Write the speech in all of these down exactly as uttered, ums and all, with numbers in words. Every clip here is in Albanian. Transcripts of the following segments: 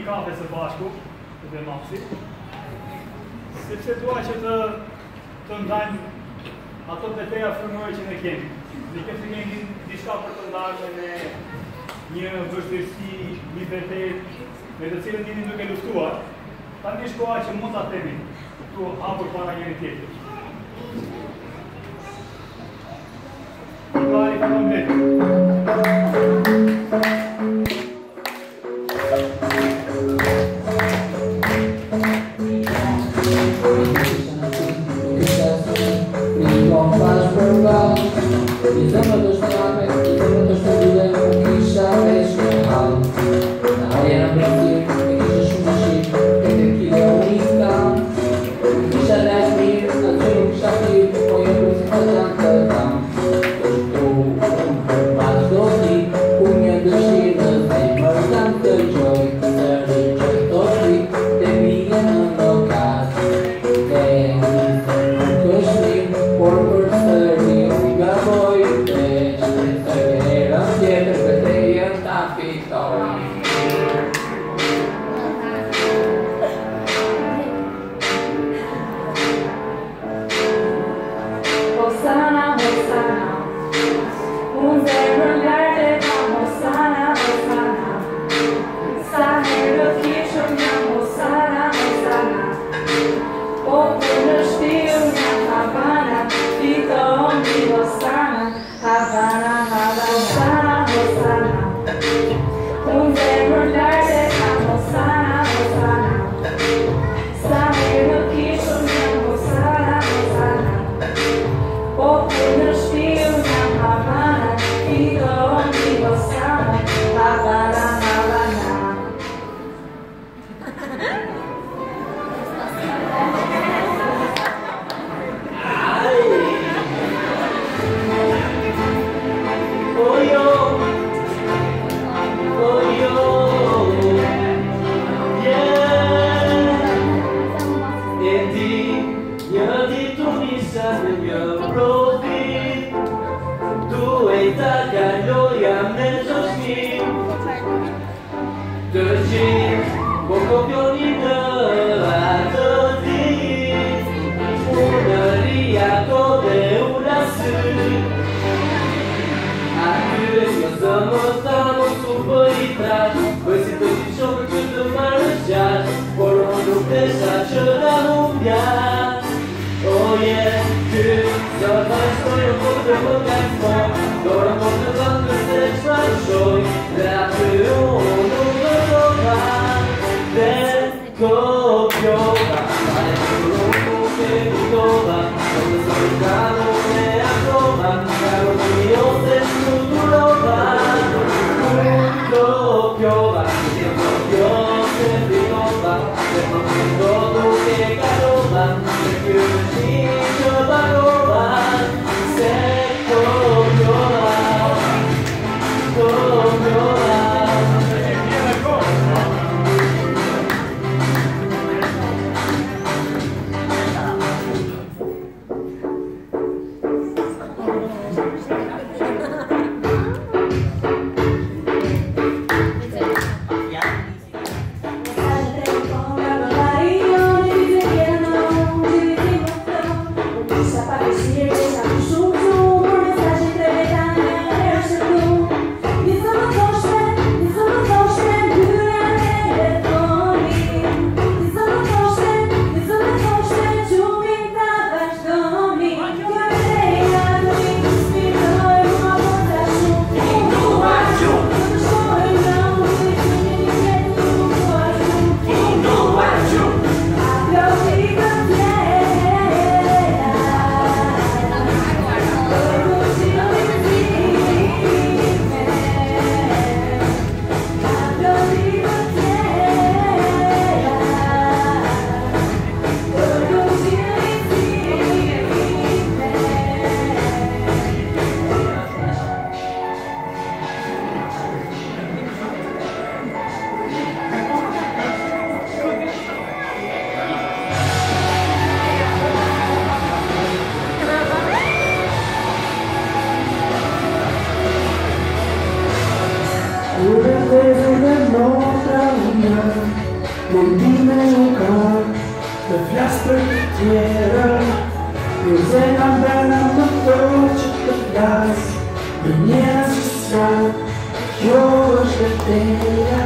kafe së bashku dhe Maxi, sepse dua që të të ndajmë ato betejë frymërore që ne kemi. Ne kemi kemi diçka për të ndarë me një vështirësi, një betejë me të cilën jemi duke luftuar. Tani është koha që mund ta themi këtu hapur para njëri tjetrit. Vallë faleminderit. Oh, Gândime un cap de fiastră de tieră, eu zena mea mă torce pe gaz, veniera să sar, eu își vedeia.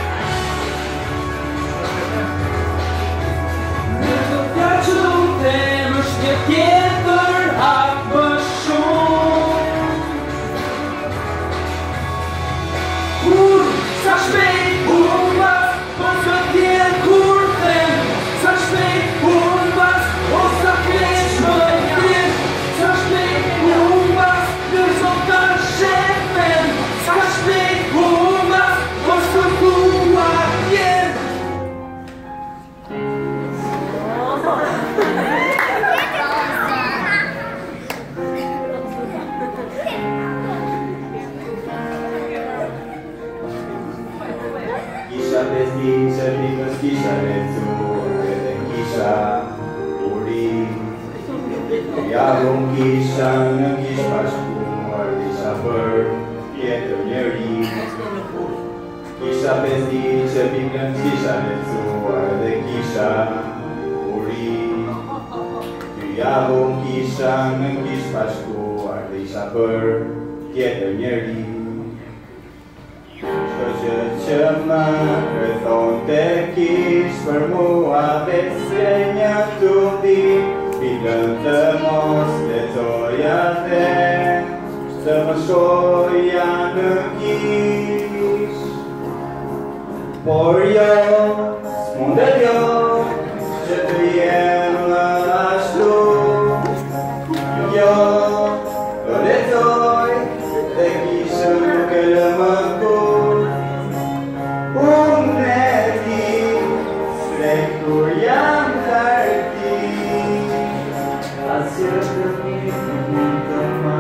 Nu-ți piace un tema, știe pietor, apă șum. Kur sa shpejt unë pas, po së tjerë kur them. Sa shpejt unë pas, o sa keq më jem. Sa shpejt unë pas, kërson të shefen. Sa shpejt unë pas, po së tua jem. Kisha vesnice, mică kisha rețure de kisha uri. Iarun kisha në kish pashkuar, kisha për tjetër njeri. Kisha vesnice, mică kisha rețure de kisha uri. Iarun kisha në kish pashkuar, kisha për tjetër njeri. Që që më kërthon të kish për mua vese një tudi, Pikën të mos të toja dhe të më shoja në kish. Por jo, s'mundet jo, që të jemë ashtu. Jo, të letoj, dhe kishën nuk e lëmë kur. Unë e di, se kur jam t'arti, asjë të një nuk të ma.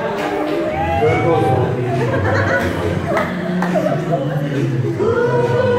Ooh.